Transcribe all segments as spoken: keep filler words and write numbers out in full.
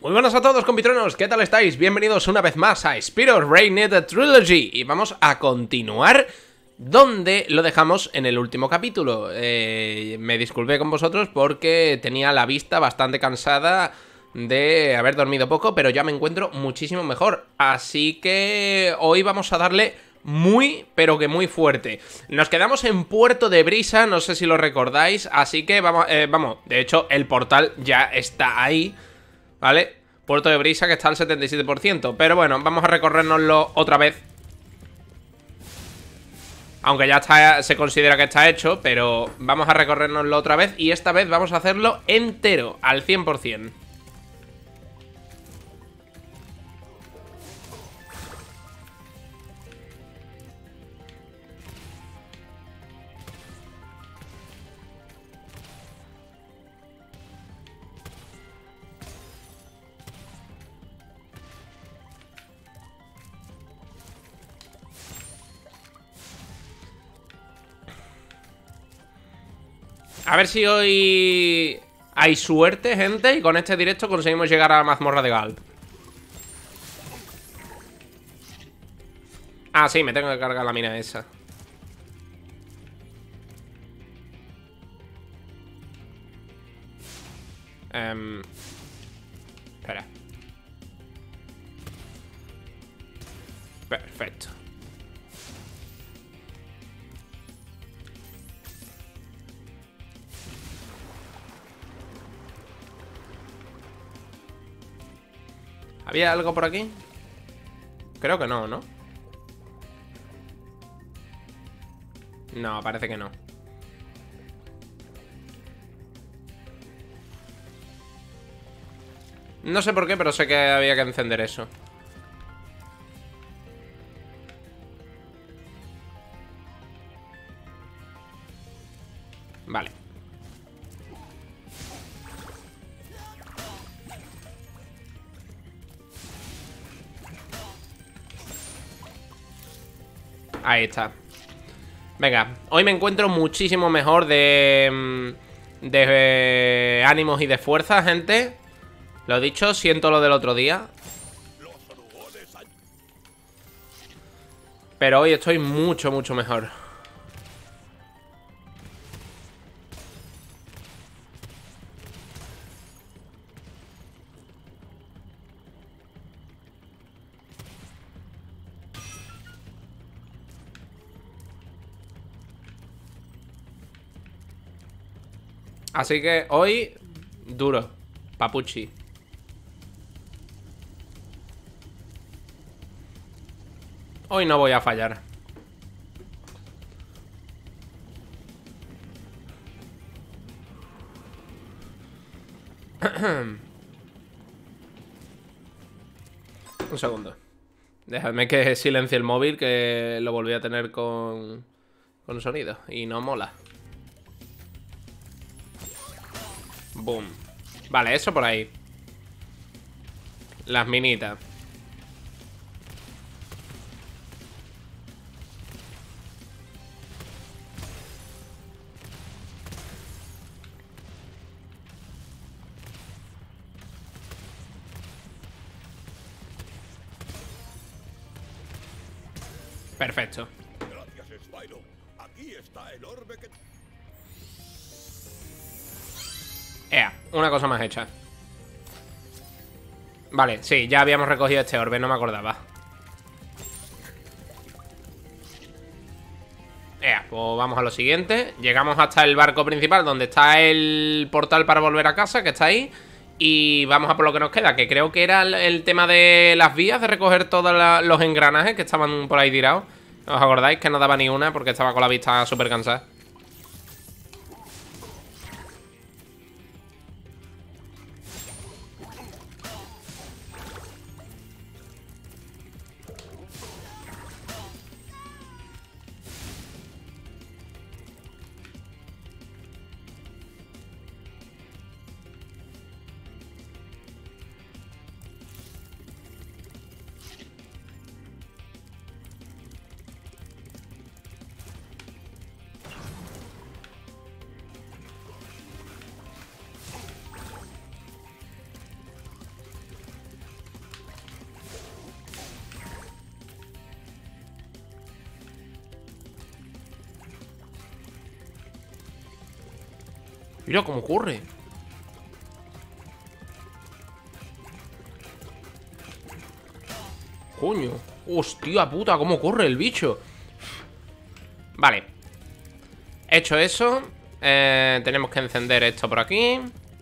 Muy buenas a todos, compitronos, ¿qué tal estáis? Bienvenidos una vez más a Spyro's Reigned Trilogy. Y vamos a continuar donde lo dejamos en el último capítulo. eh, Me disculpé con vosotros porque tenía la vista bastante cansada de haber dormido poco, pero ya me encuentro muchísimo mejor. Así que hoy vamos a darle muy, pero que muy fuerte. Nos quedamos en Puerto de Brisa, no sé si lo recordáis. Así que vamos, eh, vamos, de hecho el portal ya está ahí, ¿vale? Puerto de Brisa, que está al setenta y siete por ciento. Pero bueno, vamos a recorrérnoslo otra vez. Aunque ya está, se considera que está hecho, pero vamos a recorrérnoslo otra vez. Y esta vez vamos a hacerlo entero, al cien por cien. A ver si hoy hay suerte, gente, y con este directo conseguimos llegar a la mazmorra de Galp. Ah, sí, me tengo que cargar la mina esa. Um, espera. Perfecto. ¿Había algo por aquí? Creo que no, ¿no? No, parece que no. No sé por qué, pero sé que había que encender eso. Vale. Ahí está. Venga, hoy me encuentro muchísimo mejor de... De eh, ánimos y de fuerza, gente. Lo dicho, siento lo del otro día. Pero hoy estoy mucho, mucho mejor. Así que hoy, duro, papuchi. Hoy no voy a fallar. Un segundo. Déjame que silencie el móvil, que lo volví a tener con, con sonido y no mola. Boom. Vale, eso por ahí. Las minitas. Perfecto. Gracias, Spyro. Aquí está el orbe que... Ea, una cosa más hecha. Vale, sí, ya habíamos recogido este orbe, no me acordaba. Ea, pues vamos a lo siguiente. Llegamos hasta el barco principal, donde está el portal para volver a casa, que está ahí. Y vamos a por lo que nos queda, que creo que era el, el tema de las vías, de recoger todos la, los engranajes que estaban por ahí tirados. ¿Os acordáis? Que no daba ni una porque estaba con la vista súper cansada. Mira cómo corre. Coño. Hostia puta, cómo corre el bicho. Vale. Hecho eso, eh, tenemos que encender esto por aquí.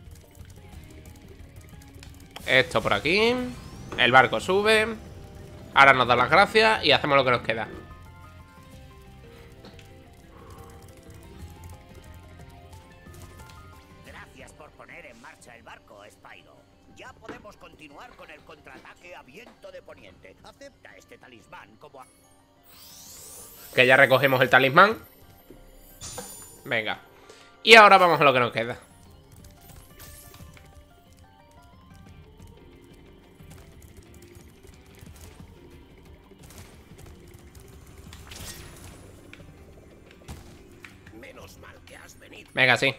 Esto por aquí. El barco sube. Ahora nos da las gracias y hacemos lo que nos queda. Gracias por poner en marcha el barco, Spyro. Ya podemos continuar con el contraataque a viento de poniente. Acepta este talismán como... A... Que ya recogemos el talismán. Venga. Y ahora vamos a lo que nos queda. Menos mal que has venido. Venga, sí.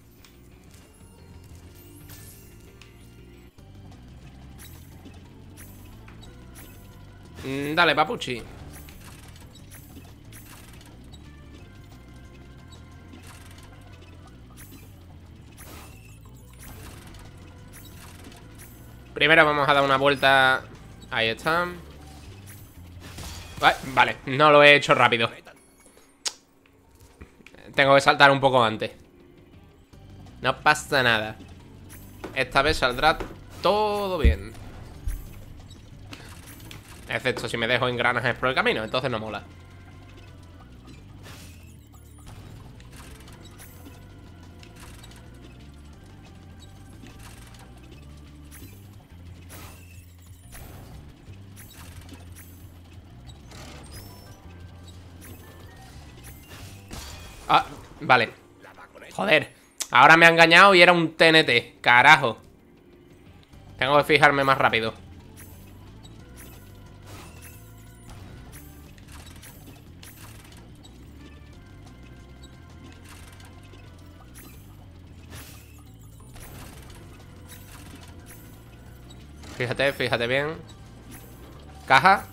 Mm, dale, papuchi. Primero vamos a dar una vuelta. Ahí está. Vale, no lo he hecho rápido. Tengo que saltar un poco antes. No pasa nada. Esta vez saldrá todo bien. Excepto si me dejo engranajes por el camino. Entonces no mola. Ah, vale. Joder. Ahora me ha engañado y era un T N T. Carajo. Tengo que fijarme más rápido. Fíjate, fíjate bien. Caja.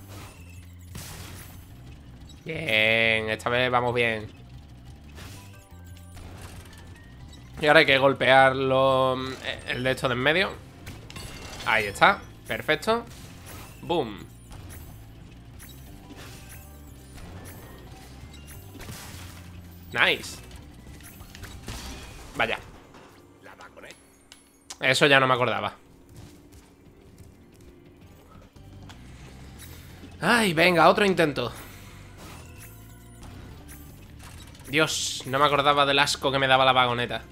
Bien, esta vez vamos bien. Y ahora hay que golpearlo. El de esto de en medio. Ahí está, perfecto. Boom. Nice. Vaya. Eso ya no me acordaba. Ay, venga, otro intento. Dios, no me acordaba del asco que me daba la vagoneta.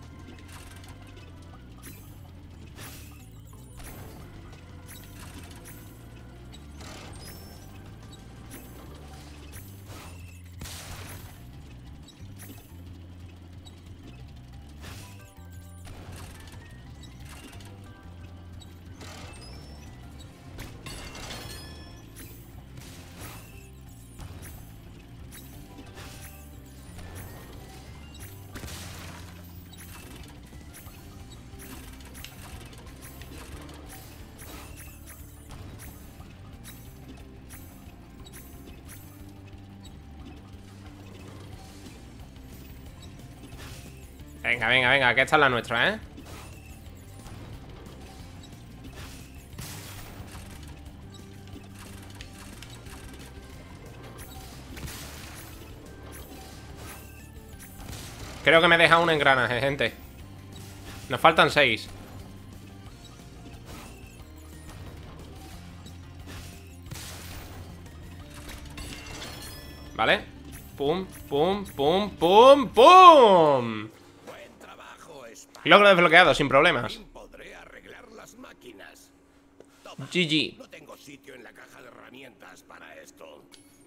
Venga, venga, venga, que esta es la nuestra, ¿eh? Creo que me deja un engranaje, gente. Nos faltan seis. Vale. Pum, pum, pum, pum, pum. Buen trabajo, Spyro. Logro desbloqueado, sin problemas. Podré arreglar las máquinas. Toma, G G. no tengo sitio en la caja de herramientas para esto.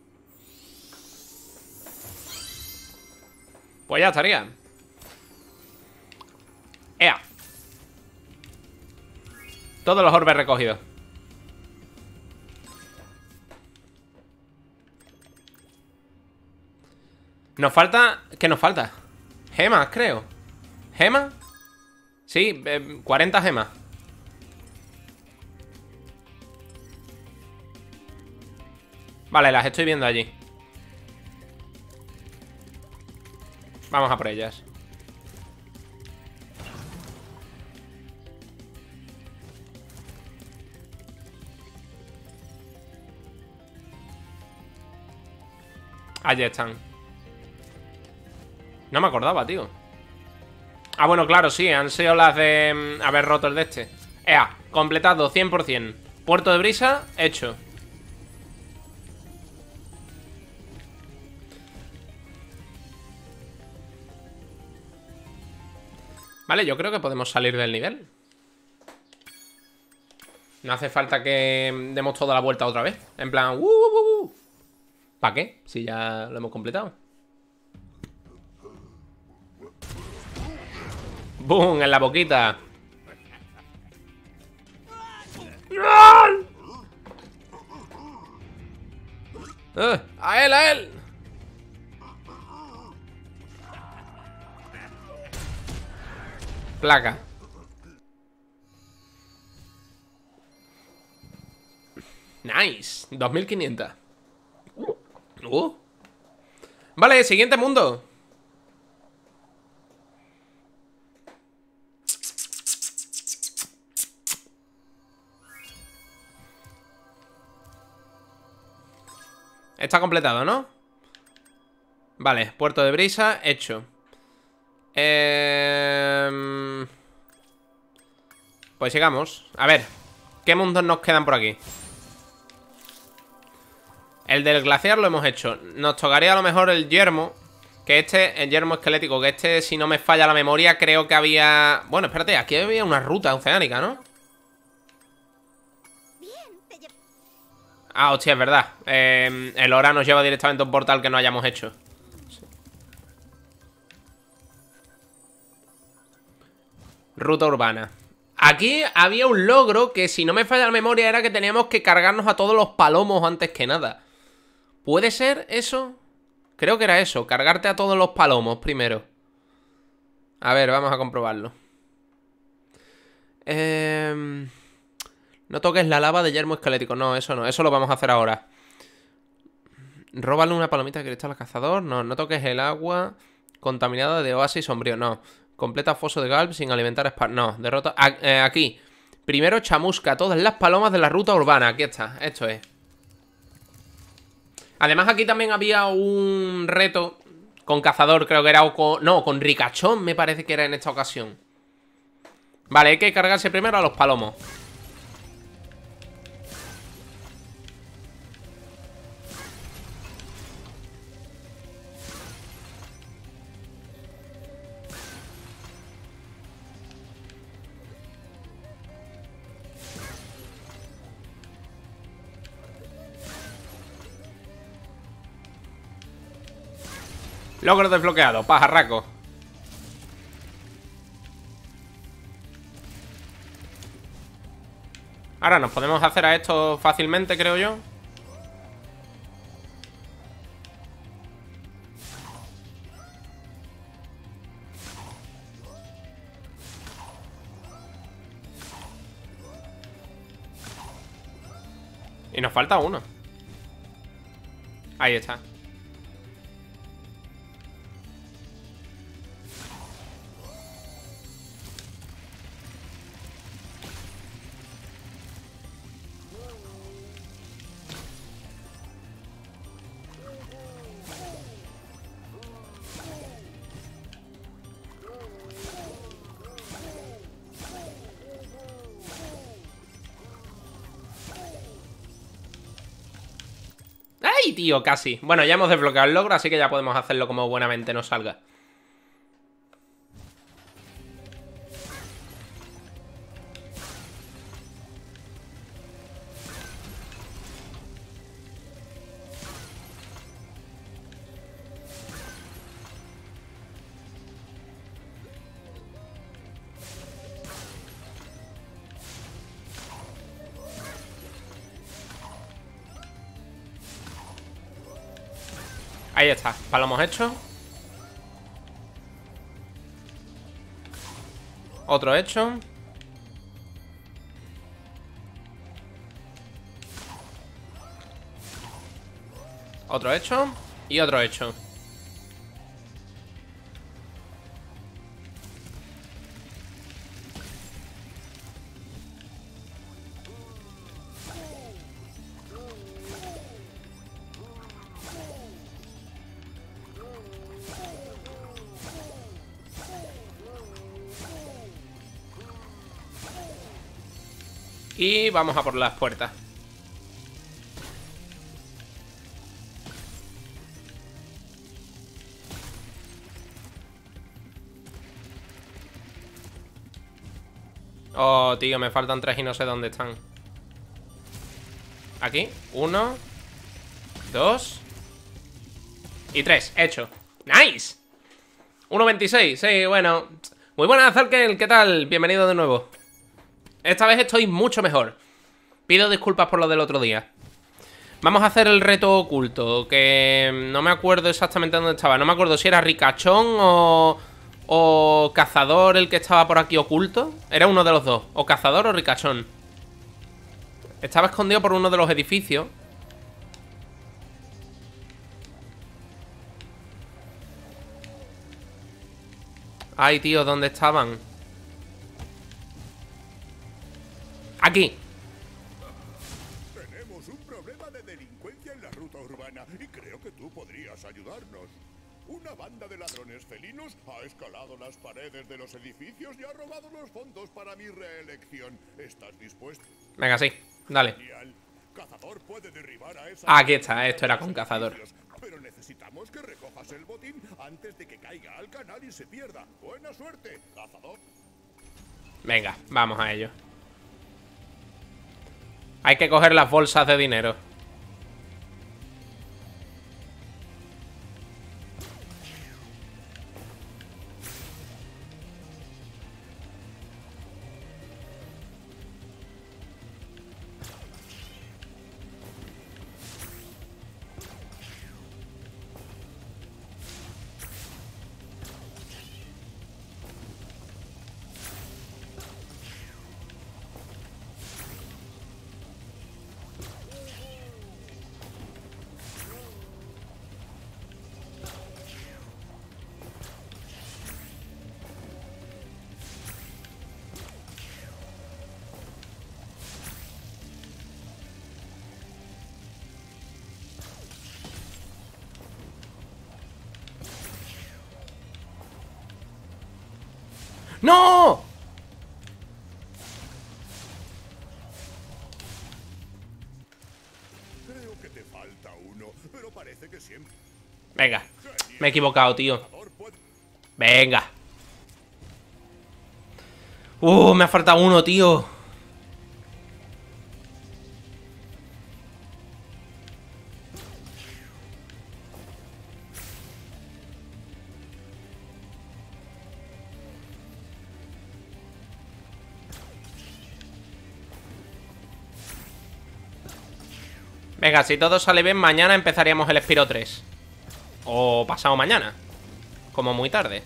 Pues ya estaría. Ea. Todos los orbes recogidos. Nos falta... ¿Qué nos falta? Gemas, creo. ¿Gemas? Sí, eh, cuarenta gemas. Vale, las estoy viendo allí. Vamos a por ellas. Allí están. No me acordaba, tío. Ah, bueno, claro, sí, han sido las de mm, haber roto el de este. Ea, completado, cien por cien. Puerto de brisa, hecho. Vale, yo creo que podemos salir del nivel. No hace falta que demos toda la vuelta otra vez. En plan, uh, uh, uh, uh. ¿Para qué? Si ya lo hemos completado. ¡Bum! En la boquita. ¡Uh! ¡A él, a él! Placa. Nice. dos mil quinientos. Uh. Vale, siguiente mundo. Está completado, ¿no? Vale, puerto de brisa, hecho. Eh... Pues sigamos. A ver, ¿qué mundos nos quedan por aquí? El del glaciar lo hemos hecho. Nos tocaría a lo mejor el yermo. Que este, el yermo esquelético. Que este, si no me falla la memoria, creo que había... Bueno, espérate, aquí había una ruta oceánica, ¿no? Ah, hostia, es verdad. eh, El hora nos lleva directamente a un portal que no hayamos hecho. Sí. Ruta urbana. Aquí había un logro que, si no me falla la memoria, era que teníamos que cargarnos a todos los palomos antes que nada. ¿Puede ser eso? Creo que era eso, cargarte a todos los palomos primero. A ver, vamos a comprobarlo. Eh... No toques la lava de yermo esquelético. No, eso no, eso lo vamos a hacer ahora. Róbale una palomita de cristal al cazador. No, no toques el agua contaminada de oasis sombrío. No. Completa foso de Galp sin alimentar spar. No, derrota... Ah, eh, aquí. Primero chamusca todas las palomas de la ruta urbana. Aquí está, esto es. Además aquí también había un reto con cazador, creo que era, o con... No, con ricachón me parece que era en esta ocasión. Vale, hay que cargarse primero a los palomos. Logro desbloqueado, pajarraco. Ahora nos podemos hacer a esto fácilmente, creo yo. Y nos falta uno. Ahí está. ¡Ay, tío! Casi. Bueno, ya hemos desbloqueado el logro, así que ya podemos hacerlo como buenamente nos salga. Ahí está, palomos hecho. Otro hecho. Otro hecho. Y otro hecho. Y vamos a por las puertas. Oh, tío, me faltan tres y no sé dónde están. Aquí, uno, dos y tres, hecho. ¡Nice! uno veintiséis, sí, bueno. Muy buenas, Zalkel, ¿qué tal? Bienvenido de nuevo. Esta vez estoy mucho mejor. Pido disculpas por lo del otro día. Vamos a hacer el reto oculto, que no me acuerdo exactamente dónde estaba. No me acuerdo si era Ricachón o... o Cazador el que estaba por aquí oculto. Era uno de los dos, o Cazador o Ricachón. Estaba escondido por uno de los edificios. Ay, tío, ¿dónde estaban? Aquí. Tenemos un problema de delincuencia en la ruta urbana y creo que tú podrías ayudarnos. Una banda de ladrones felinos ha escalado las paredes de los edificios y ha robado los fondos para mi reelección. ¿Estás dispuesto? Venga, sí, dale. Genial. Cazador puede derribar a esa... Ah, aquí está, esto era con Cazador. Pero necesitamos que recojas el botín antes de que caiga al canal y se pierda. Buena suerte, Cazador. Venga, vamos a ello. Hay que coger las bolsas de dinero. ¡No! Creo que te falta uno, pero parece que siempre... Venga, me he equivocado, tío. Cazador puede... Venga. Uh, me ha faltado uno, tío. Venga, si todo sale bien, mañana empezaríamos el Spyro tres. O pasado mañana. Como muy tarde.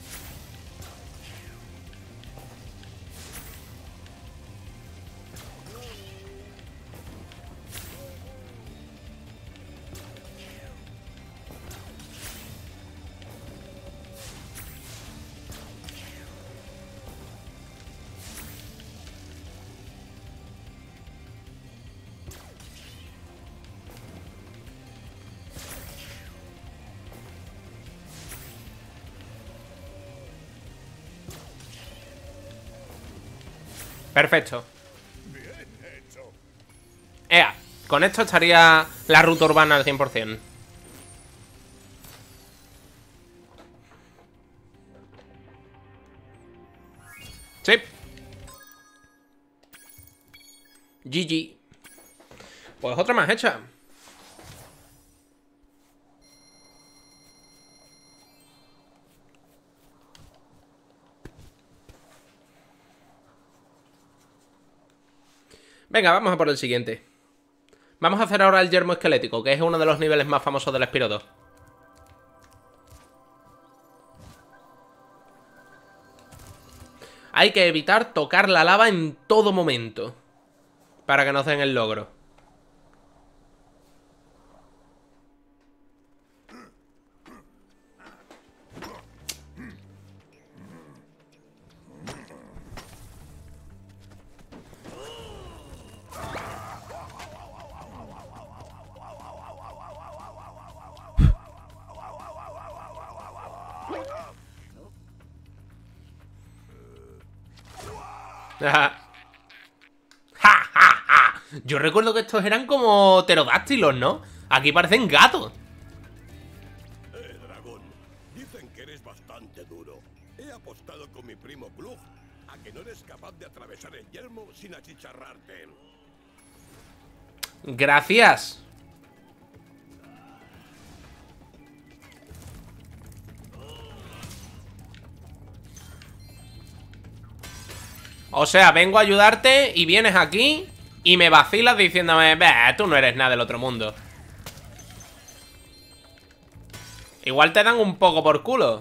Perfecto. Bien hecho. Ea, con esto estaría la ruta urbana al cien por cien. Sí. G G. Pues otra más hecha. Venga, vamos a por el siguiente. Vamos a hacer ahora el yermo esquelético, que es uno de los niveles más famosos del Spyro dos. Hay que evitar tocar la lava en todo momento, para que nos den el logro. Ja, ja. Yo recuerdo que estos eran como pterodáctilos, ¿no? Aquí parecen gatos. Eh, dragón, dicen que eres bastante duro. He apostado con mi primo Glug a que no eres capaz de atravesar el yelmo sin achicharrarte. Gracias. O sea, vengo a ayudarte y vienes aquí y me vacilas diciéndome, bah, tú no eres nada del otro mundo. Igual te dan un poco por culo.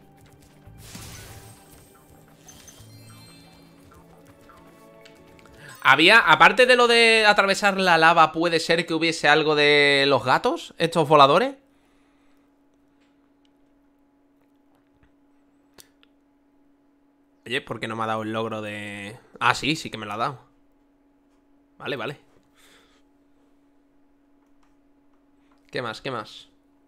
Había, aparte de lo de atravesar la lava, ¿puede ser que hubiese algo de los gatos? ¿Estos voladores? Oye, ¿por qué no me ha dado el logro de...? Ah, sí, sí que me lo ha dado. Vale, vale. ¿Qué más? ¿Qué más?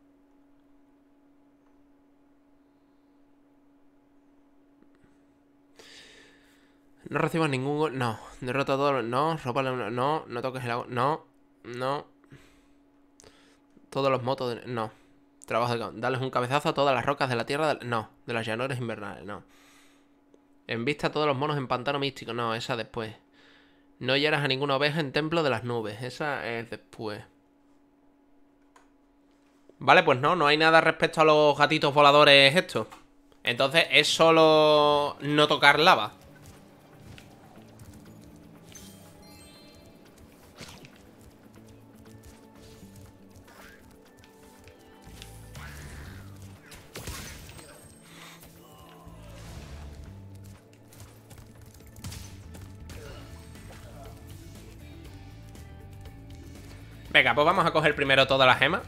No recibas ningún gol. No. Derrota a todos los... No. Rópale uno. No. No toques el agua. No. No. Todos los motos... De... No. Trabajo de campo. Dales un cabezazo a todas las rocas de la tierra... De... No. De las llanuras invernales. No. Envista a todos los monos en pantano místico. No, esa después. No hieras a ninguna oveja en templo de las nubes. Esa es después. Vale, pues no. No hay nada respecto a los gatitos voladores estos. Entonces es solo no tocar lava. Venga, pues vamos a coger primero todas las gemas.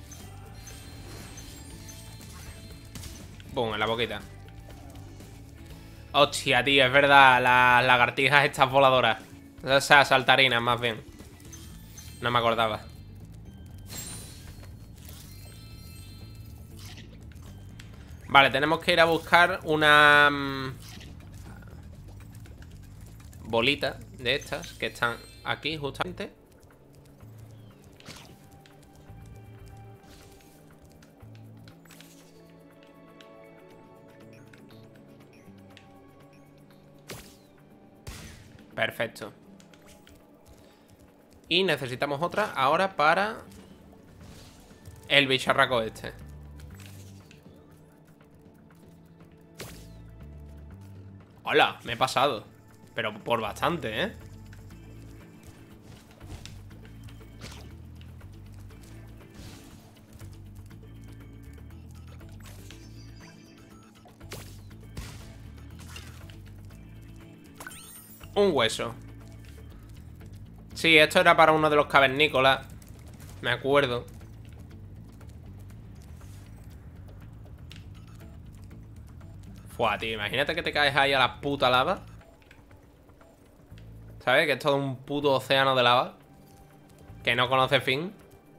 Boom, en la boquita. Hostia, tío, es verdad. Las lagartijas estas voladoras. O sea, saltarinas, más bien. No me acordaba. Vale, tenemos que ir a buscar una... mmm, bolita de estas que están aquí, justamente. Perfecto. Y necesitamos otra ahora para el bicharraco este. Hola, me he pasado. Pero por bastante, ¿eh? Un hueso. Sí, esto era para uno de los cavernícolas. Me acuerdo. Fua, tío, imagínate que te caes ahí a la puta lava. ¿Sabes? Que es todo un puto océano de lava que no conoce fin.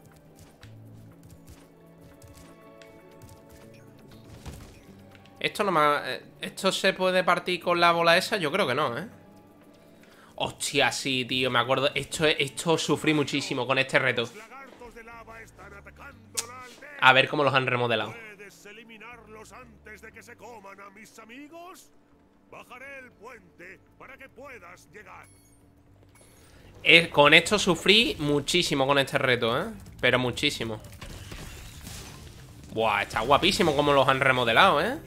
Esto no me... ¿Esto se puede partir con la bola esa? Yo creo que no, ¿eh? Hostia, sí, tío, me acuerdo. Esto, esto sufrí muchísimo con este reto. A ver cómo los han remodelado. ¿Puedes eliminarlos antes de que se coman a mis amigos? Bajaré el puente para que puedas llegar. Eh, con esto sufrí muchísimo con este reto, ¿eh? Pero muchísimo. Buah, está guapísimo cómo los han remodelado, ¿eh?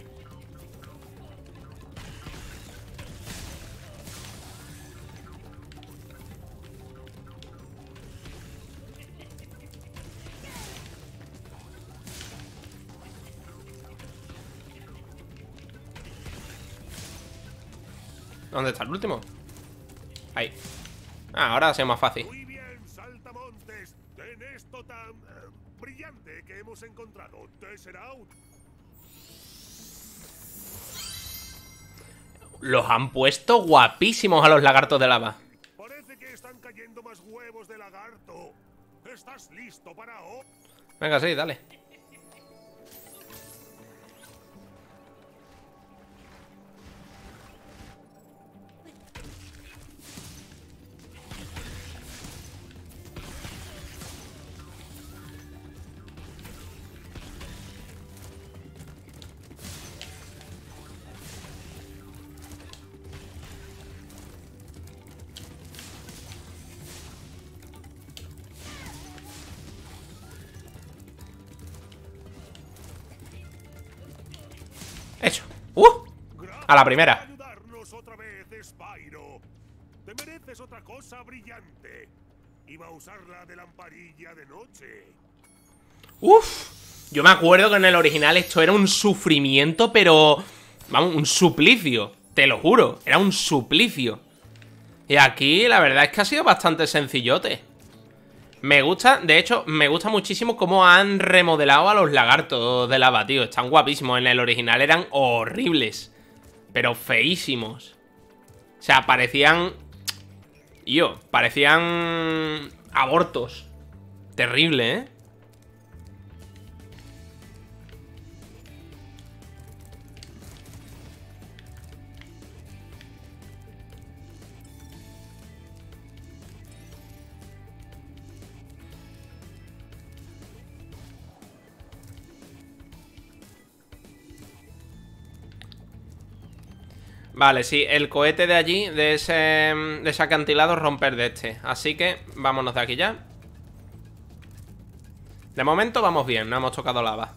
¿Dónde está el último? Ahí. Ah, ahora ha sido más fácil. Muy bien, saltamontes. Ten esto tan eh, brillante que hemos encontrado. Tesseract. Los han puesto guapísimos a los lagartos de lava. Parece que están cayendo más huevos de lagarto. ¿Estás listo para o? Venga, sí, dale. ¡Uh! A la primera. Gracias por ayudarnos otra vez, Spyro. Te mereces otra cosa brillante. Iba a usar la de lamparilla de noche. ¡Uf! Yo me acuerdo que en el original esto era un sufrimiento, pero... Vamos, un suplicio. Te lo juro, era un suplicio. Y aquí la verdad es que ha sido bastante sencillote. Me gusta, de hecho, me gusta muchísimo cómo han remodelado a los lagartos de lava, tío. Están guapísimos. En el original eran horribles, pero feísimos. O sea, parecían... Yo, parecían... abortos. Terrible, ¿eh? Vale, sí, el cohete de allí, de ese, de ese acantilado, romper de este. Así que vámonos de aquí ya. De momento vamos bien, no hemos tocado lava.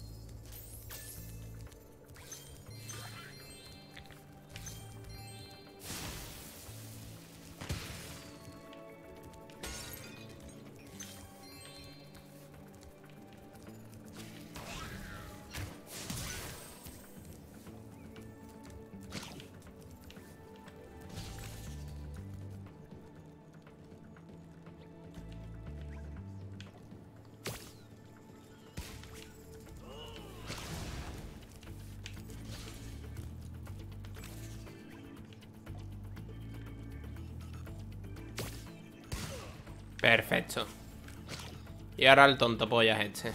Perfecto. Y ahora el tonto pollas este.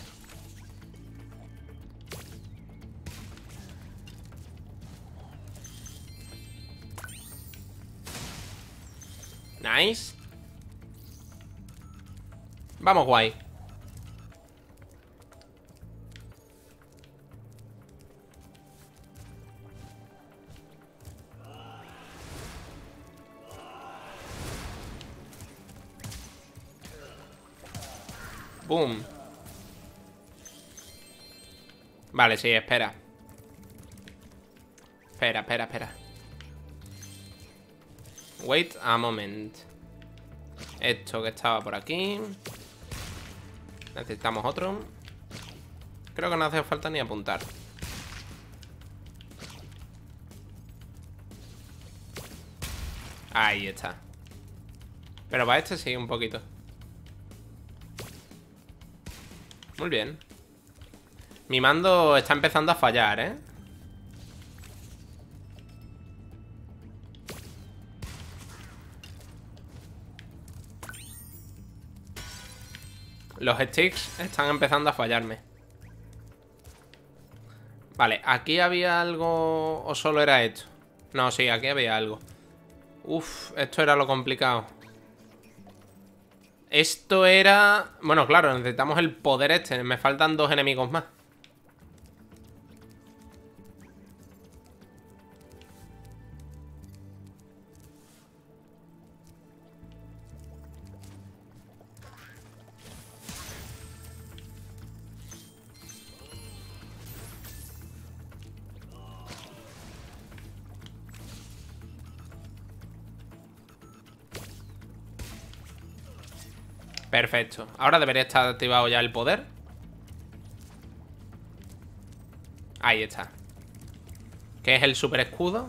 Nice. Vamos, guay. Boom. Vale, sí, espera. Espera, espera, espera. Wait a moment. Esto que estaba por aquí. Necesitamos otro. Creo que no hace falta ni apuntar. Ahí está. Pero para este sí, un poquito. Muy bien. Mi mando está empezando a fallar, ¿eh? Los sticks están empezando a fallarme. Vale, ¿aquí había algo o solo era esto? No, sí, aquí había algo. Uf, esto era lo complicado. Esto era... Bueno, claro, necesitamos el poder este. Me faltan dos enemigos más. Perfecto. Ahora debería estar activado ya el poder. Ahí está. ¿Qué es el super escudo?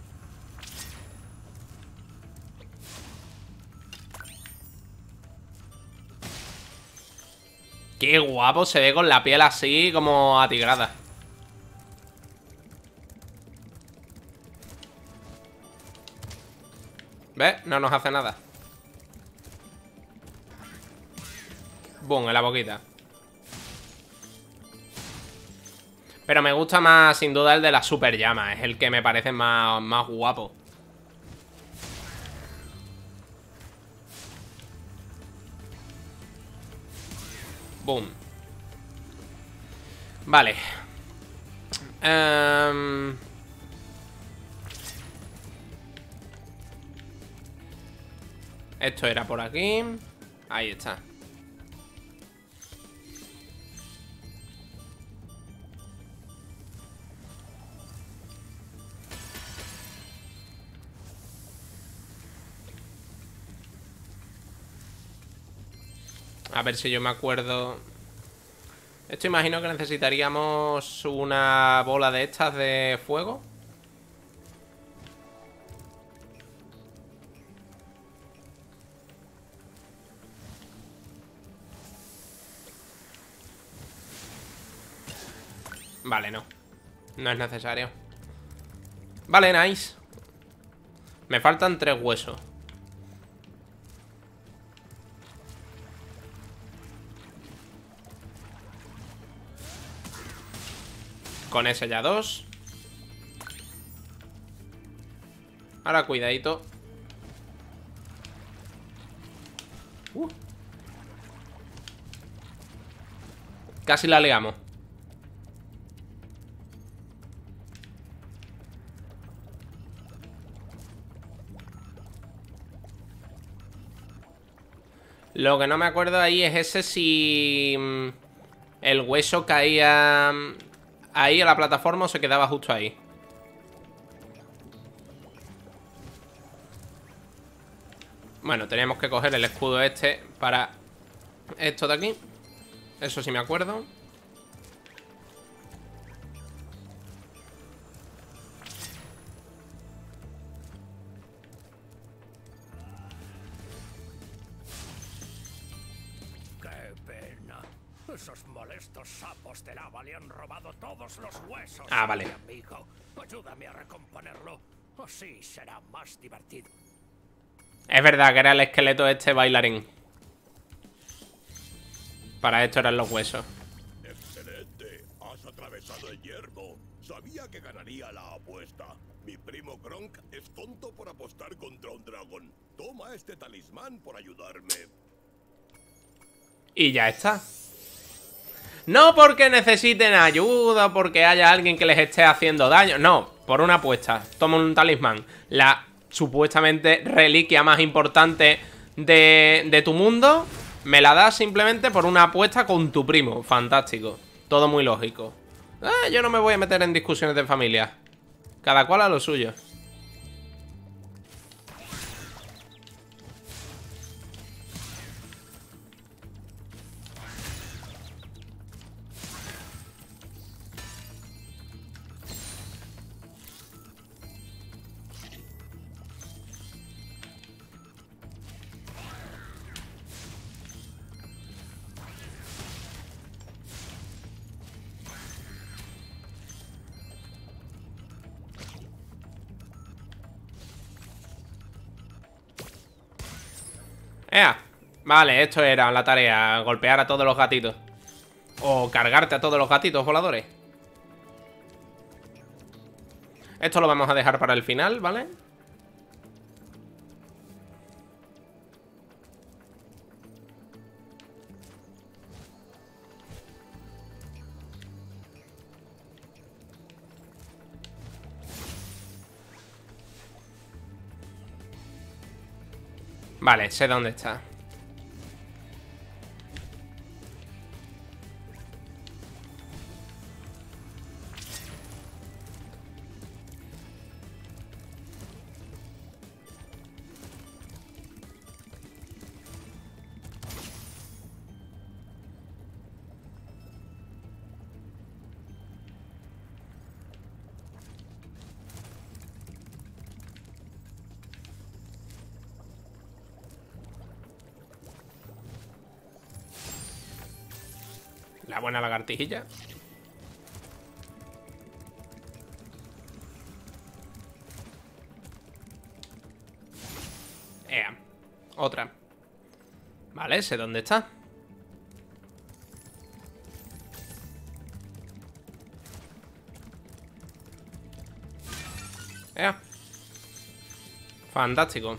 Qué guapo se ve con la piel así como atigrada. ¿Ves? No nos hace nada. Boom, en la boquita. Pero me gusta más, sin duda, el de la super llama. Es el que me parece más, más guapo. Boom. Vale. Um... Esto era por aquí. Ahí está. A ver si yo me acuerdo. Esto imagino que necesitaríamos una bola de estas de fuego. Vale, no. No es necesario. Vale, nice. Me faltan tres huesos. Con ese ya dos. Ahora cuidadito. uh. Casi la liamos. Lo que no me acuerdo ahí es ese si el hueso caía ahí a la plataforma o se quedaba justo ahí. Bueno, teníamos que coger el escudo este para esto de aquí. Eso sí me acuerdo. Esos molestos sapos de lava le han robado todos los huesos. Ah, vale. Mi amigo, ayúdame a recomponerlo. Así será más divertido. Es verdad que era el esqueleto este bailarín. Para esto eran los huesos. Excelente. Has atravesado el yermo. Sabía que ganaría la apuesta. Mi primo Gronk es tonto por apostar contra un dragón. Toma este talismán por ayudarme. Y ya está. No porque necesiten ayuda, porque haya alguien que les esté haciendo daño. No, por una apuesta. Toma un talismán. La supuestamente reliquia más importante de, de tu mundo. Me la das simplemente por una apuesta con tu primo. Fantástico. Todo muy lógico. Eh, yo no me voy a meter en discusiones de familia. Cada cual a lo suyo. ¡Ea! Vale, esto era la tarea. Golpear a todos los gatitos. O cargarte a todos los gatitos voladores. Esto lo vamos a dejar para el final, ¿vale? Vale, sé dónde está. La buena lagartijilla. Ea. Otra. Vale, sé dónde está. Ea. Fantástico.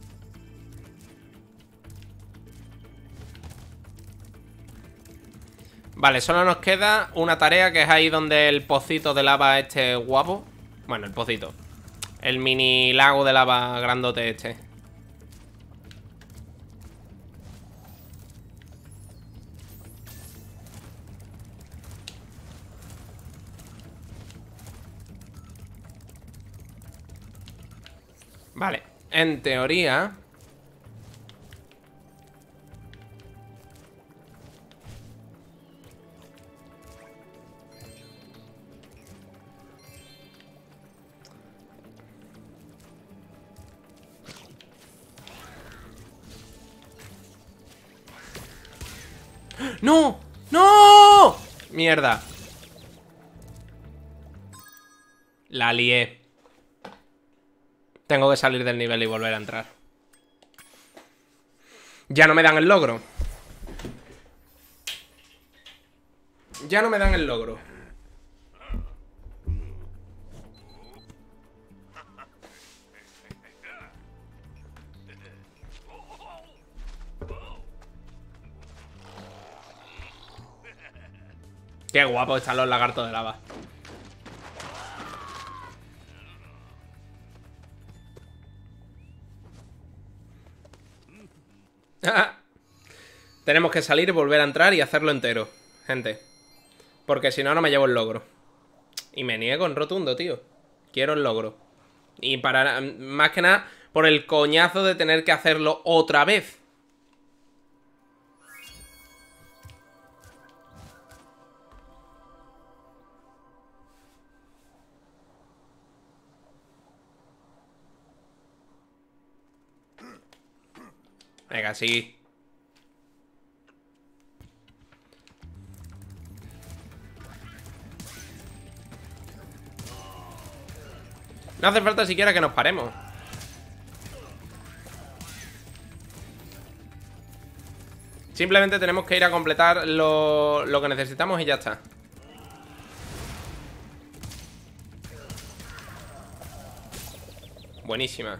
Vale, solo nos queda una tarea que es ahí donde el pocito de lava este guapo. Bueno, el pocito. El mini lago de lava grandote este. Vale, en teoría ¡No! ¡No! Mierda. La lié. Tengo que salir del nivel y volver a entrar. Ya no me dan el logro. Ya no me dan el logro. Qué guapo están los lagartos de lava. Tenemos que salir y volver a entrar y hacerlo entero, gente. Porque si no, no me llevo el logro. Y me niego en rotundo, tío. Quiero el logro. Y para más que nada, por el coñazo de tener que hacerlo otra vez. Venga, sí. No hace falta siquiera que nos paremos. Simplemente tenemos que ir a completar lo, lo que necesitamos y ya está. Buenísima.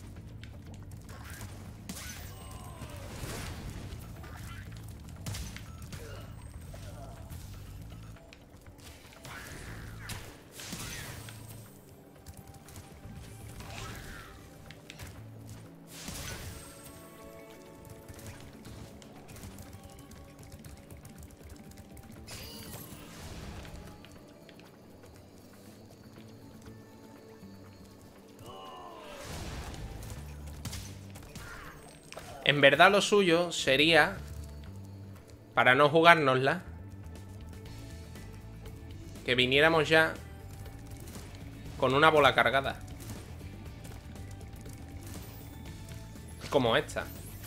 En verdad lo suyo sería, para no jugárnosla, que viniéramos ya con una bola cargada. Como esta.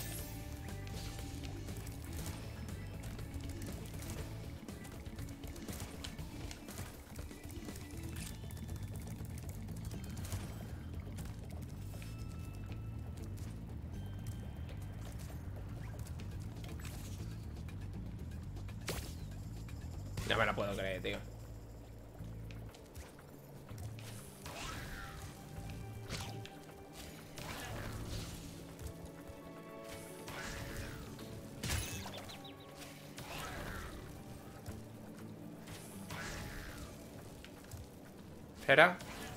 No me la puedo creer, tío. Espera.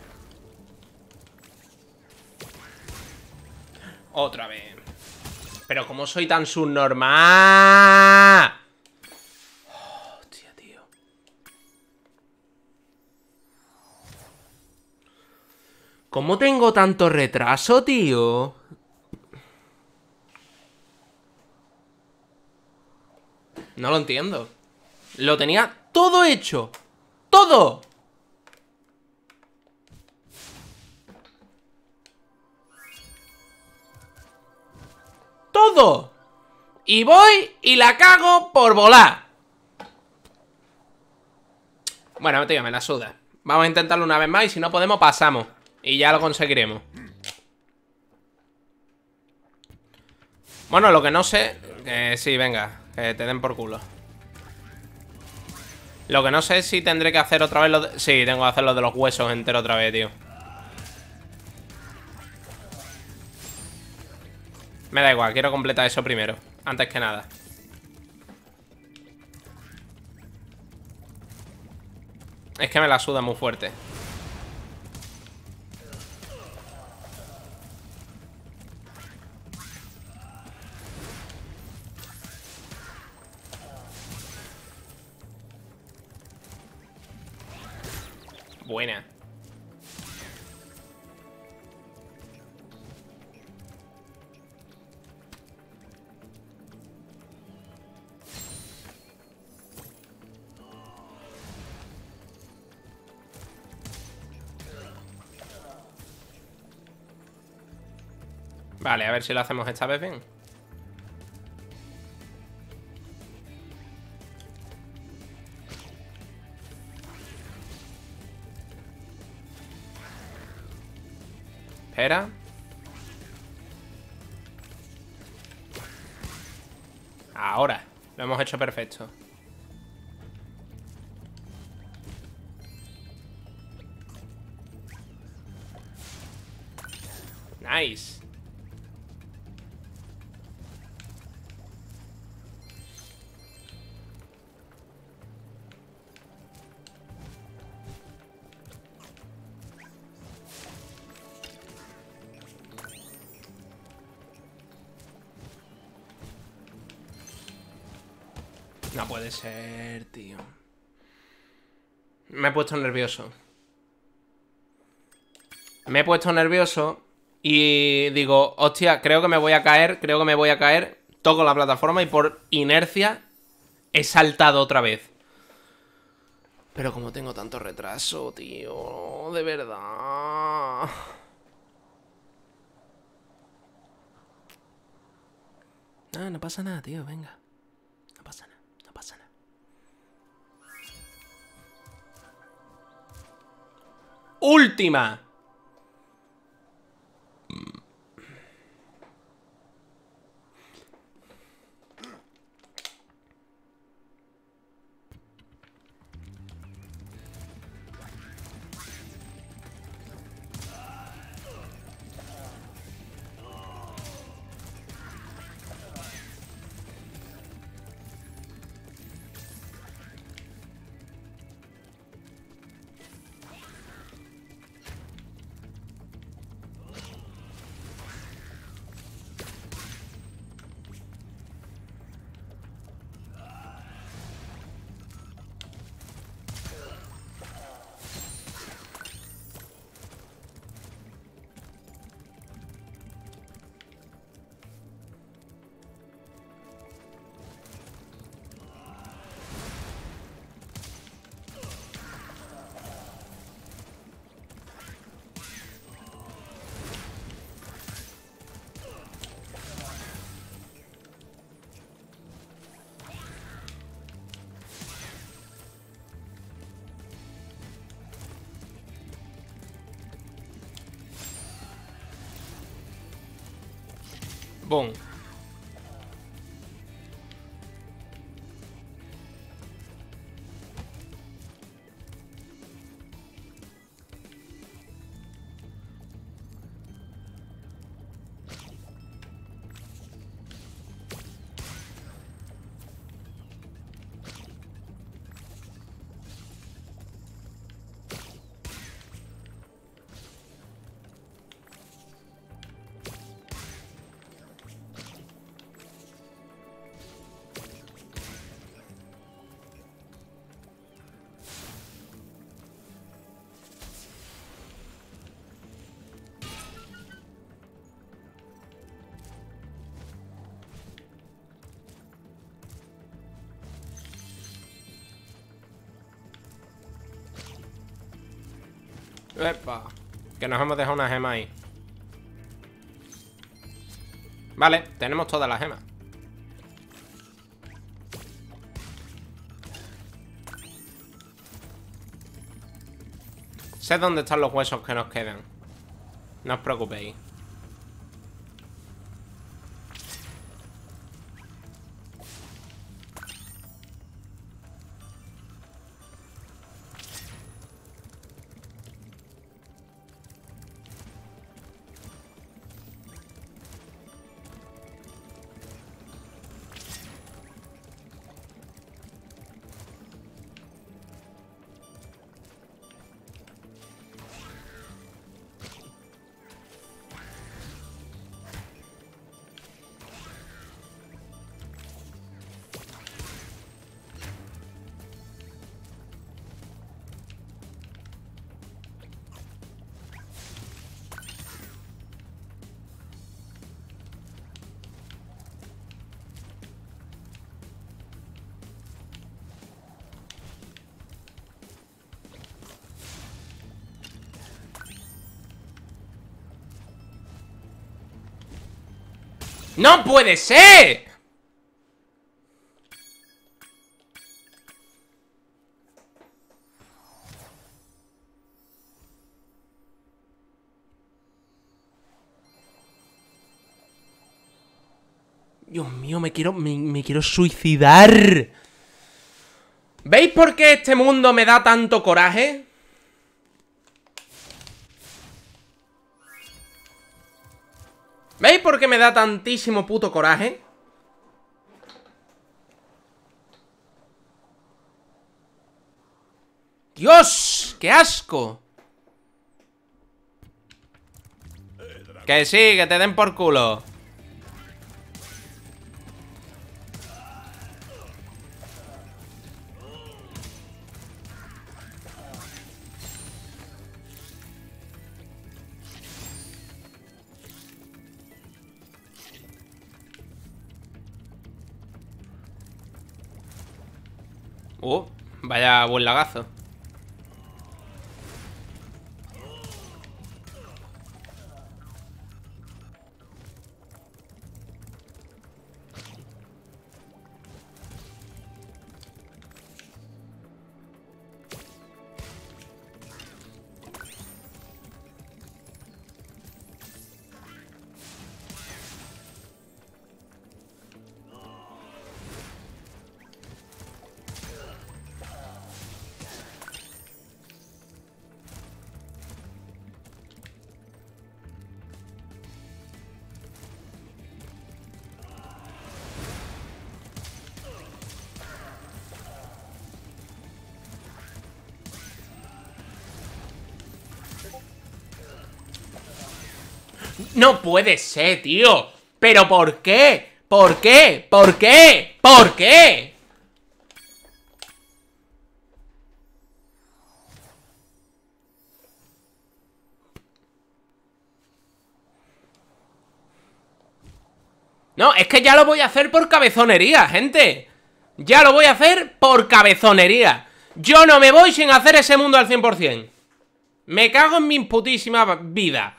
Otra vez. Pero ¿cómo soy tan subnormal? Hostia, tío. ¿Cómo tengo tanto retraso, tío? No lo entiendo. Lo tenía todo hecho. ¡Todo! ¡Todo! Y voy y la cago por volar. Bueno, tío, me la suda. Vamos a intentarlo una vez más y si no podemos, pasamos. Y ya lo conseguiremos. Bueno, lo que no sé... Que sí, venga, que te den por culo. Lo que no sé es si tendré que hacer otra vez lo de... Sí, tengo que hacer lo de los huesos entero otra vez, tío. Me da igual, quiero completar eso primero. Antes que nada. Es que me la suda muy fuerte. Buena. Vale, a ver si lo hacemos esta vez bien. Espera. Ahora. Lo hemos hecho perfecto. Nice. No puede ser, tío. Me he puesto nervioso. Me he puesto nervioso y digo, hostia, creo que me voy a caer, creo que me voy a caer. Toco la plataforma y por inercia he saltado otra vez. Pero como tengo tanto retraso, tío, de verdad. No, no pasa nada, tío, venga. No pasa nada, no pasa nada. Última. Boom. Epa, que nos hemos dejado una gema ahí. Vale, tenemos todas las gemas. Sé dónde están los huesos que nos quedan. No os preocupéis. ¡No puede ser! Dios mío, me quiero, me, me quiero suicidar. ¿Veis por qué este mundo me da tanto coraje? ¿Veis por qué me da tantísimo puto coraje? ¡Dios! ¡Qué asco! Que sí, que te den por culo. Uh, vaya buen lagazo. No puede ser, tío. ¿Pero por qué? ¿Por qué? ¿Por qué? ¿Por qué? No, es que ya lo voy a hacer por cabezonería, gente. Ya lo voy a hacer por cabezonería. Yo no me voy sin hacer ese mundo al cien por cien. Me cago en mi putísima vida.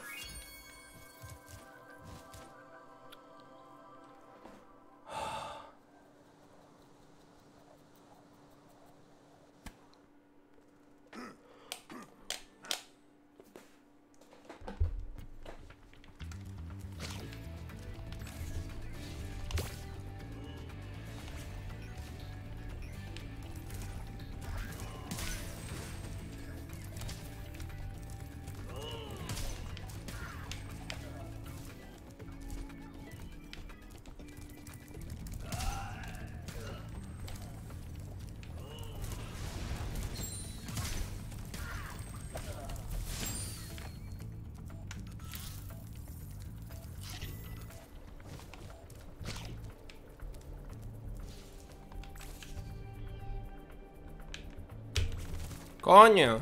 Coño.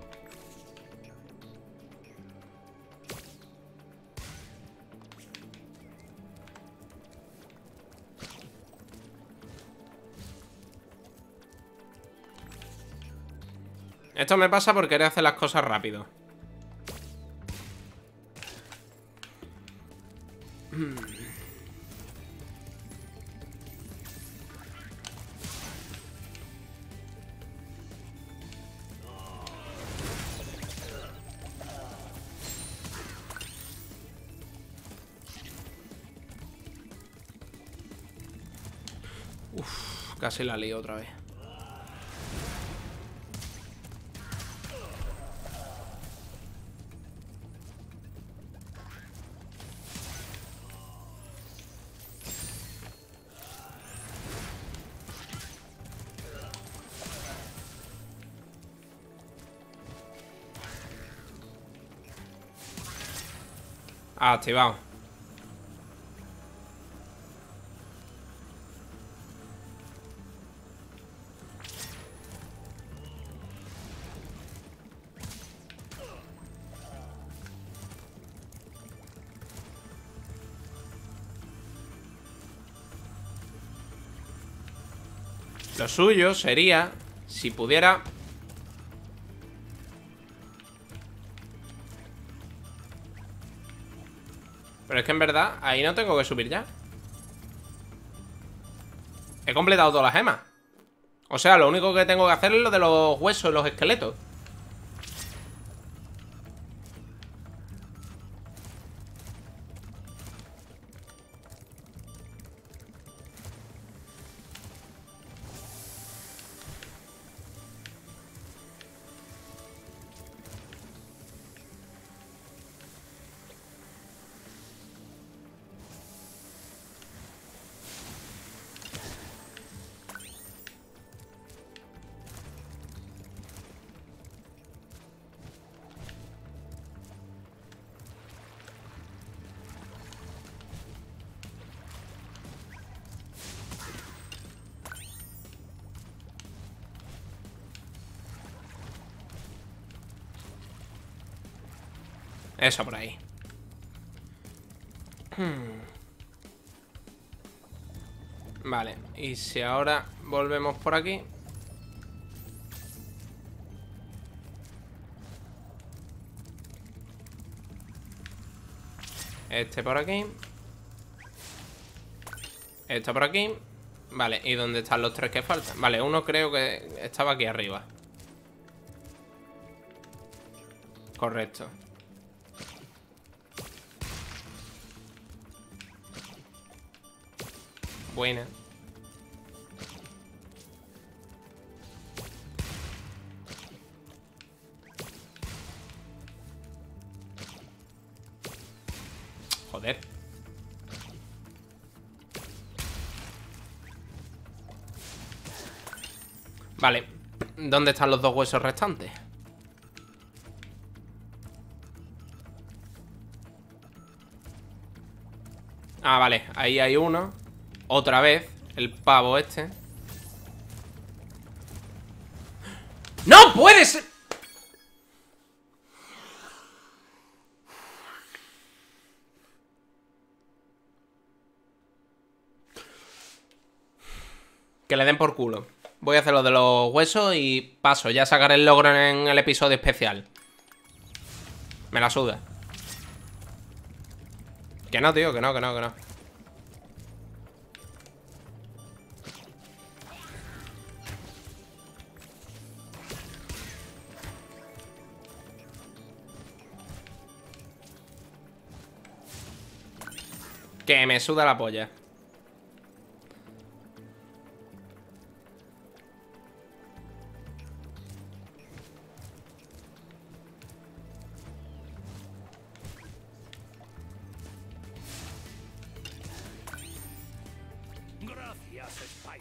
Esto me pasa por querer hacer las cosas rápido. Uf, casi la lío otra vez. Activado. Lo suyo sería, si pudiera... Pero es que en verdad, ahí no tengo que subir ya. He completado todas las gemas. O sea, lo único que tengo que hacer es lo de los huesos y los esqueletos. Eso por ahí. Hmm. Vale, y si ahora volvemos por aquí. Este por aquí. Este por aquí. Vale, ¿y dónde están los tres que faltan? Vale, uno creo que estaba aquí arriba. Correcto. Buena. Joder. Vale. ¿Dónde están los dos huesos restantes? Ah, vale. Ahí hay uno. Otra vez. El pavo este. ¡No puede ser! Que le den por culo. Voy a hacer lo de los huesos y paso. Ya sacaré el logro en el episodio especial. Me la suda. Que no, tío, que no, que no, que no. Que me suda la polla. Gracias, Spike.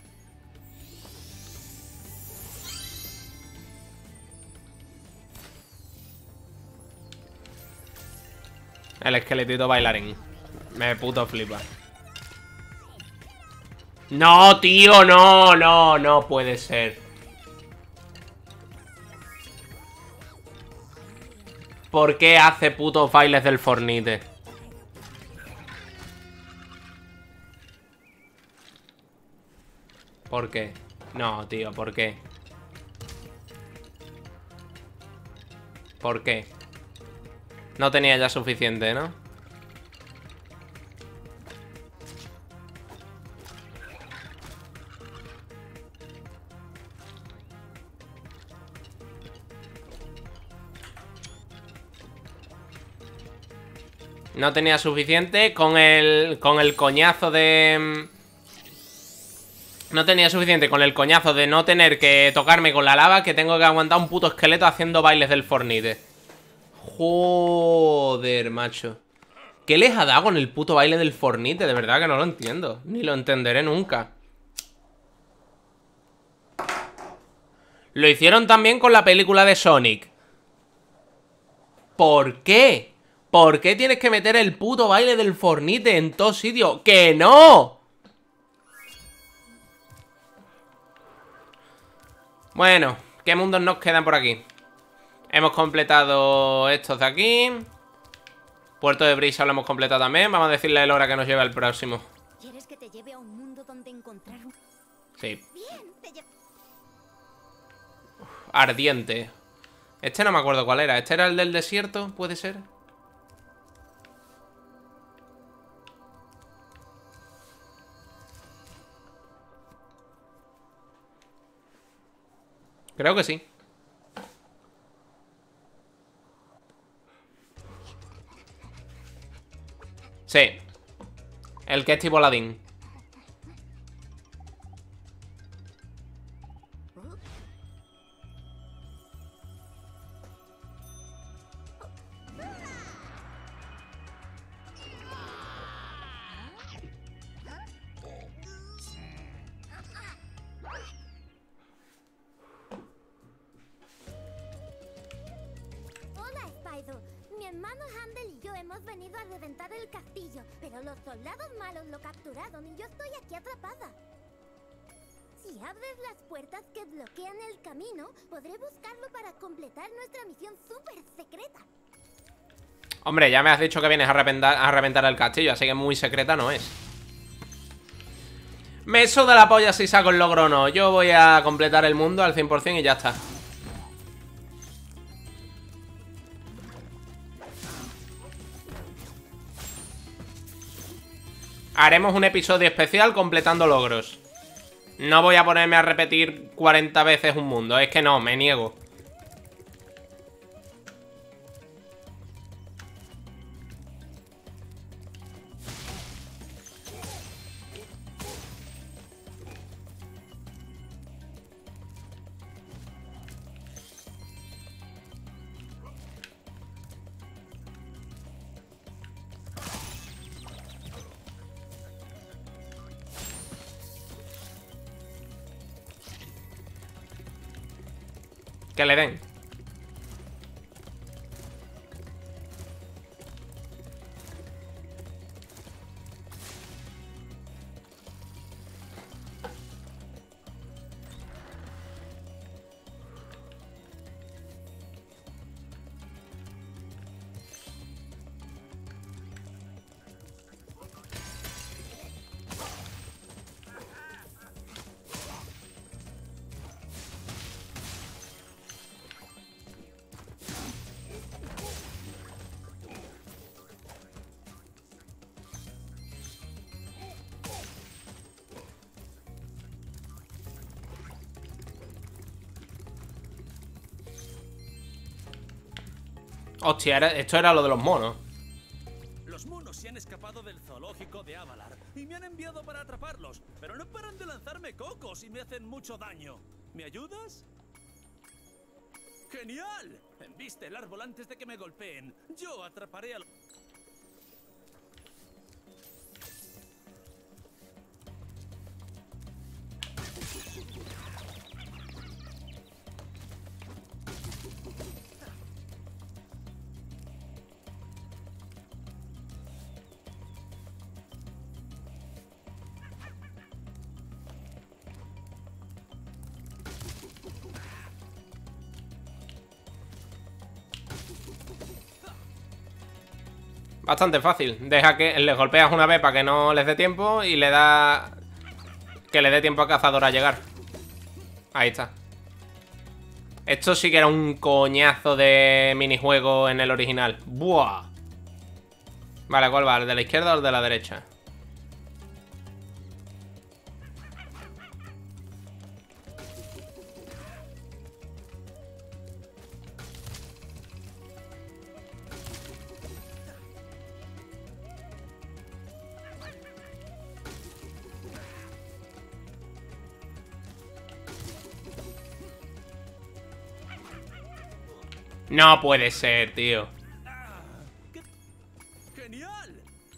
El esqueletito bailarín. Me puto flipa. No, tío, no, no, no puede ser. ¿Por qué hace putos bailes del Fortnite? ¿Por qué? No, tío, ¿por qué? ¿Por qué? No tenía ya suficiente, ¿no? No tenía suficiente con el, con el coñazo de... No tenía suficiente con el coñazo de no tener que tocarme con la lava, que tengo que aguantar un puto esqueleto haciendo bailes del Fortnite. Joder, macho. ¿Qué les ha dado con el puto baile del Fortnite? De verdad que no lo entiendo. Ni lo entenderé nunca. Lo hicieron también con la película de Sonic. ¿Por qué? ¿Por qué tienes que meter el puto baile del Fortnite en todo sitio? ¡Que no! Bueno, ¿qué mundos nos quedan por aquí? Hemos completado estos de aquí. Puerto de Brisa lo hemos completado también. Vamos a decirle a Elora que nos lleve al próximo. ¿Quieres que te lleve a un mundo donde encontrar un... Sí. Bien, te llevo... Ardiente. Este no me acuerdo cuál era. ¿Este era el del desierto? ¿Puede ser? Creo que sí. Sí. El que es tipo Ladín. Hola, Spyro. Mi hermano Handel y yo hemos venido a reventar el castillo, pero los soldados malos lo capturaron y yo estoy aquí atrapada. Si abres las puertas que bloquean el camino, podré buscarlo para completar nuestra misión súper secreta. Hombre, ya me has dicho que vienes a reventar, a reventar el castillo, así que muy secreta no es. Me suda la polla si saco el logro o no. Yo voy a completar el mundo al cien por cien y ya está. Haremos un episodio especial completando logros. No voy a ponerme a repetir cuarenta veces un mundo. Es que no, me niego. Que le den. Hostia, era- esto era lo de los monos. Los monos se han escapado del zoológico de Avalar y me han enviado para atraparlos, pero no paran de lanzarme cocos y me hacen mucho daño. ¿Me ayudas? ¡Genial! Embiste el árbol antes de que me golpeen. Yo atraparé al... Bastante fácil. Deja que les golpeas una vez para que no les dé tiempo y le da... que le dé tiempo a Cazador a llegar. Ahí está. Esto sí que era un coñazo de minijuego en el original. ¡Buah! Vale, ¿cuál va? ¿El de la izquierda o el de la derecha? No puede ser, tío. ¿Qué? ¡Genial!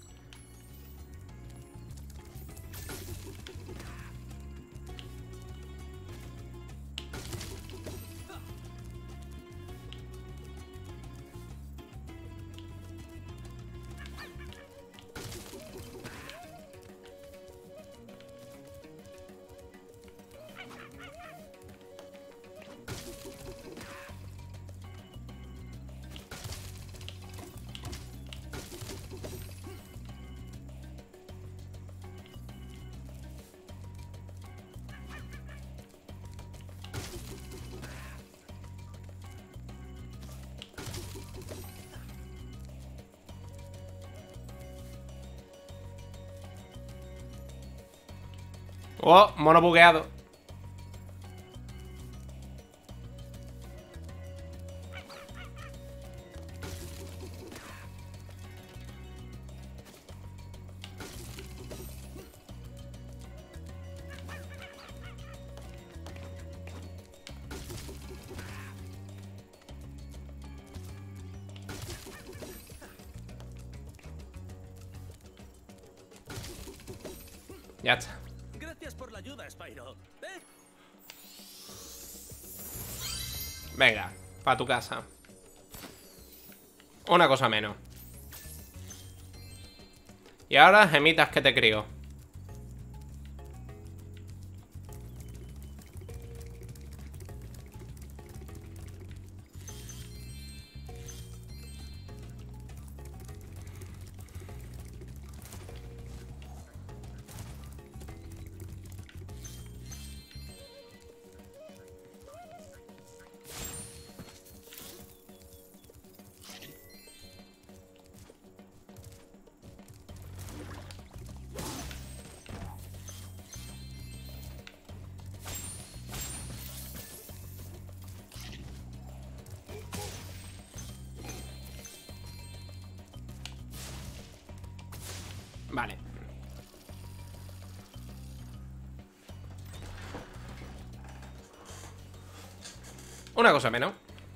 Oh, mono bugueado. Ya está. Gracias por la ayuda, Spyro. ¿Eh? Venga, pa' tu casa. Una cosa menos. Y ahora, gemitas que te crío. Vale. Una cosa menos.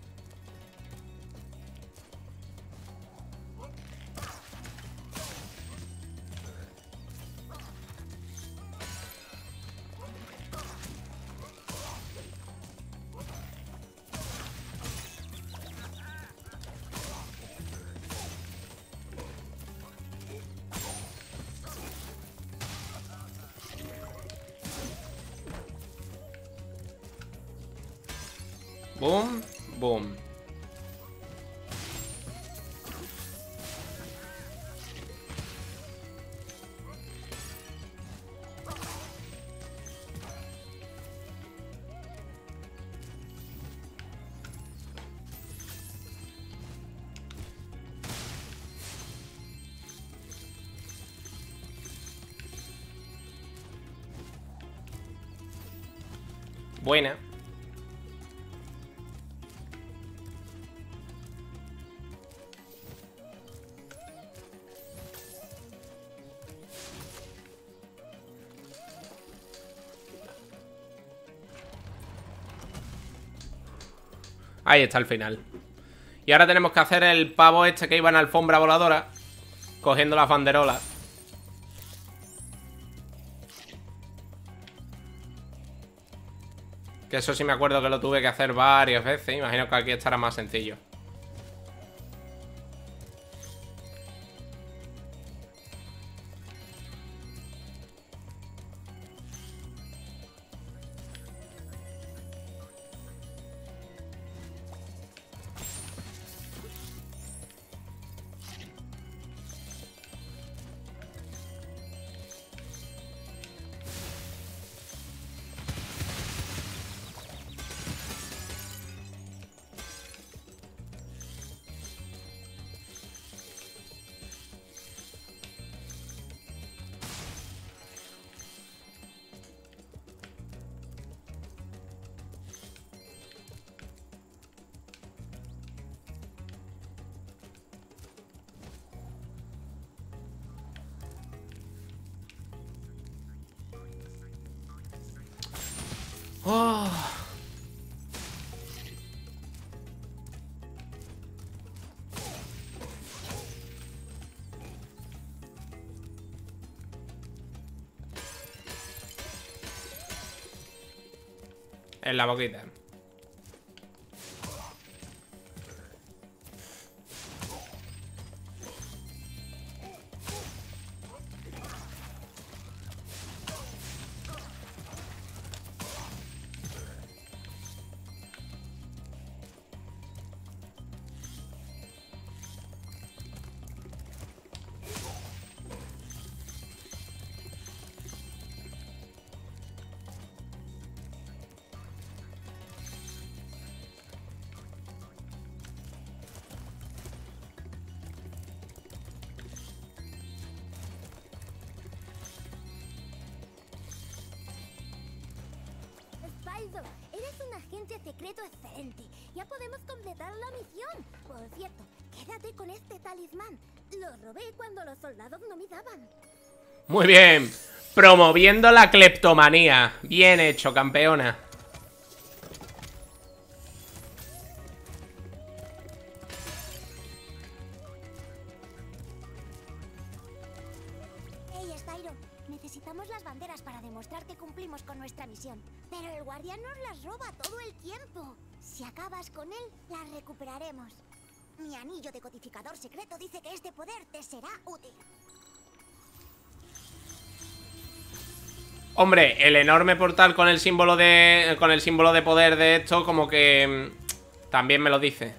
Boom, boom. Buena. Ahí está el final. Y ahora tenemos que hacer el pavo este que iba en alfombra voladora, cogiendo las banderolas. Que eso sí me acuerdo que lo tuve que hacer varias veces. Imagino que aquí estará más sencillo. Oh. En la boquita. Spyro, eres un agente secreto excelente. Ya podemos completar la misión. Por cierto, quédate con este talismán. Lo robé cuando los soldados no miraban. Muy bien. Promoviendo la cleptomanía. Bien hecho, campeona. Hey, Spyro, necesitamos las banderas para demostrar que cumplimos con nuestra misión. Pero el guardián nos las roba todo el tiempo. Si acabas con él, las recuperaremos. Mi anillo de codificador secreto dice que este poder te será útil. Hombre, el enorme portal con el símbolo de con el símbolo de poder de esto como que mmm, también me lo dice.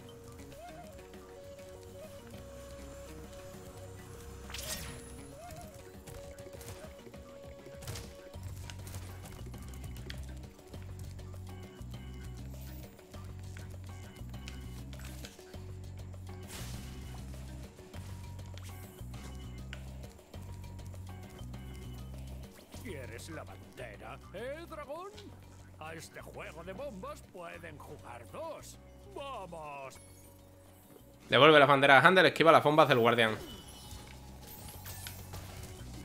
¿Quieres la bandera, eh, dragón? A este juego de bombas pueden jugar dos. ¡Vamos! Devuelve las banderas a Handel, esquiva las bombas del guardián.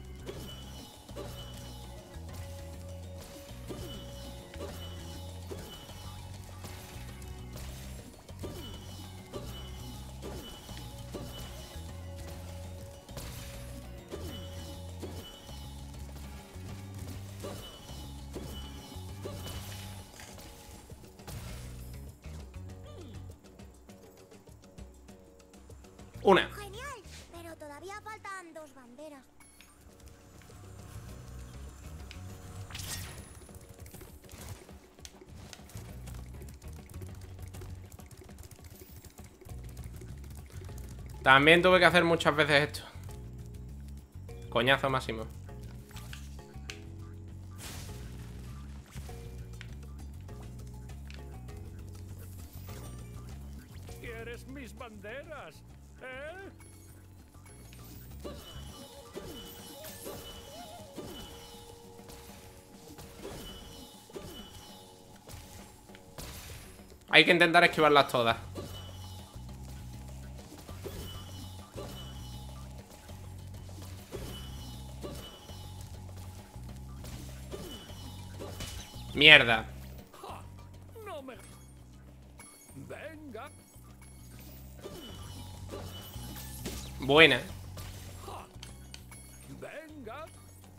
Una. Genial, pero todavía faltan dos banderas. También tuve que hacer muchas veces esto. Coñazo máximo. ¿Quieres mis banderas? ¿Eh? Hay que intentar esquivarlas todas. Mierda. ¡Ja! No me... Venga. Buena. ¡Ja! Venga.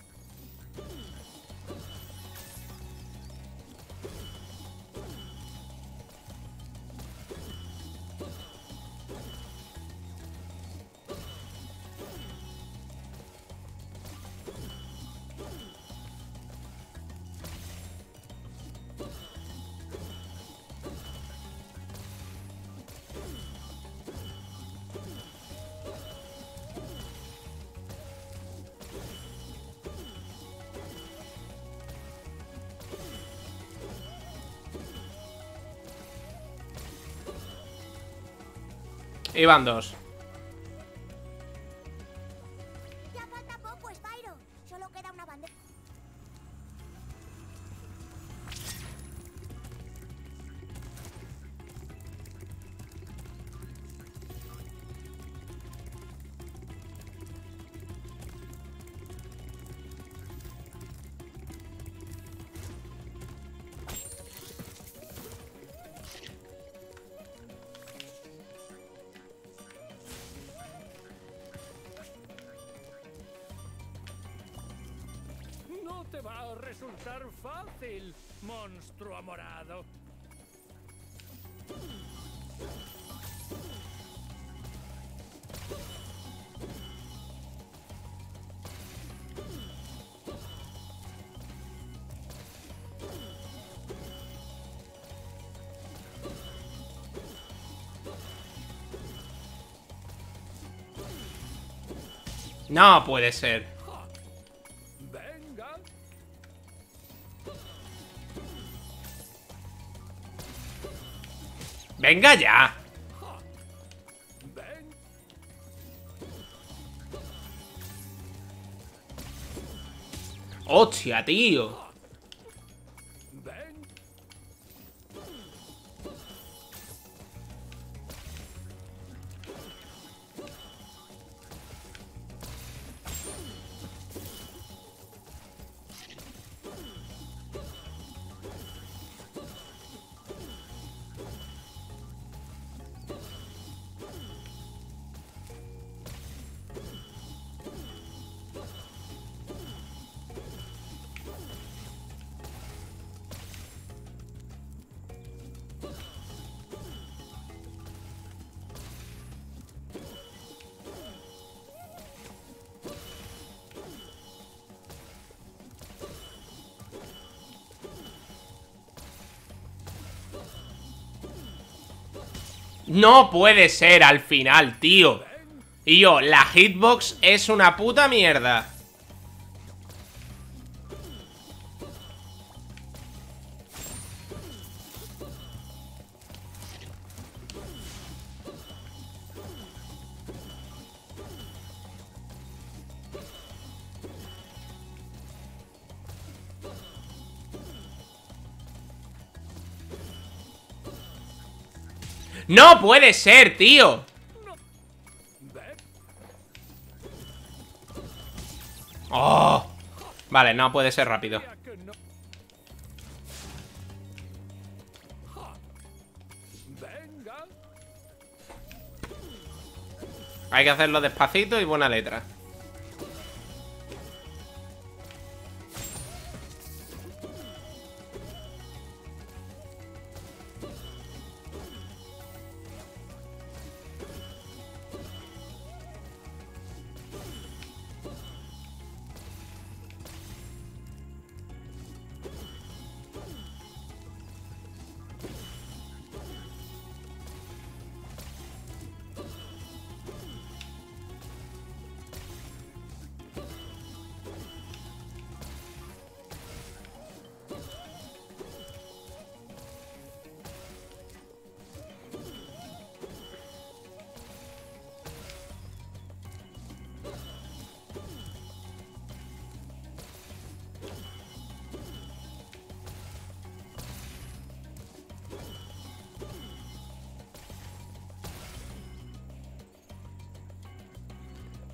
Iban dos. Ya falta poco, Spyro. Solo queda una bandera. No te va a resultar fácil, monstruo amorado. No puede ser. ¡Ja! Venga. Venga ya. ¡Ja! Ven. Hostia, tío. Ven. No puede ser al final, tío. Y yo, la hitbox es una puta mierda. ¡No puede ser, tío! Ven. ¡Oh! Vale, no puede ser rápido. Ya que no. ¡Ja! Venga. Hay que hacerlo despacito y buena letra.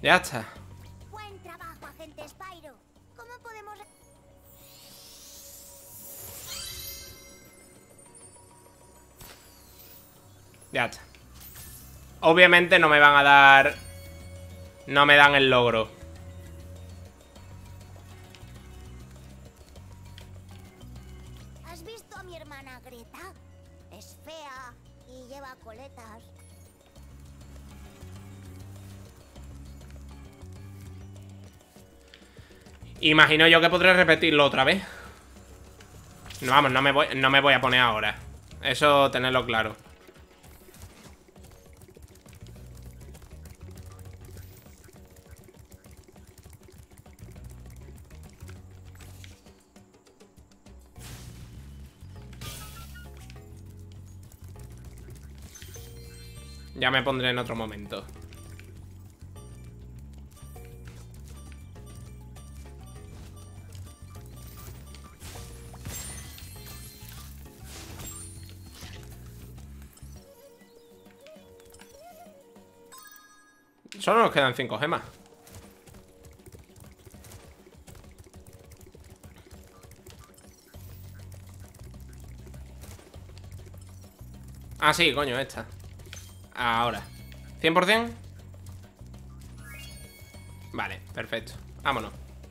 Ya está. Buen trabajo, agente Spyro. ¿Cómo podemos...? Ya está. Obviamente no me van a dar... No me dan el logro. ¿Has visto a mi hermana Greta? Es fea y lleva coletas. Imagino yo que podré repetirlo otra vez. No, vamos, no me voy, no me voy a poner ahora. Eso tenerlo claro. Ya me pondré en otro momento. Solo nos quedan cinco gemas. Ah, sí, coño, esta. Ahora. ¿cien por cien? Vale, perfecto. Vámonos.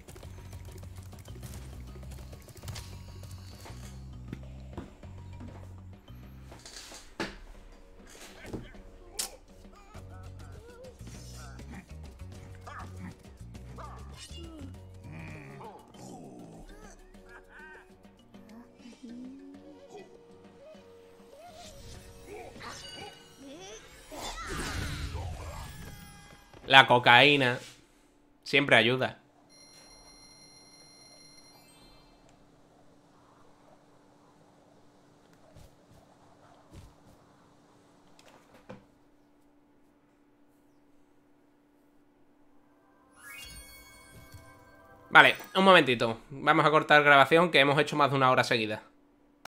La cocaína siempre ayuda. Vale, un momentito. Vamos a cortar grabación, que hemos hecho más de una hora seguida.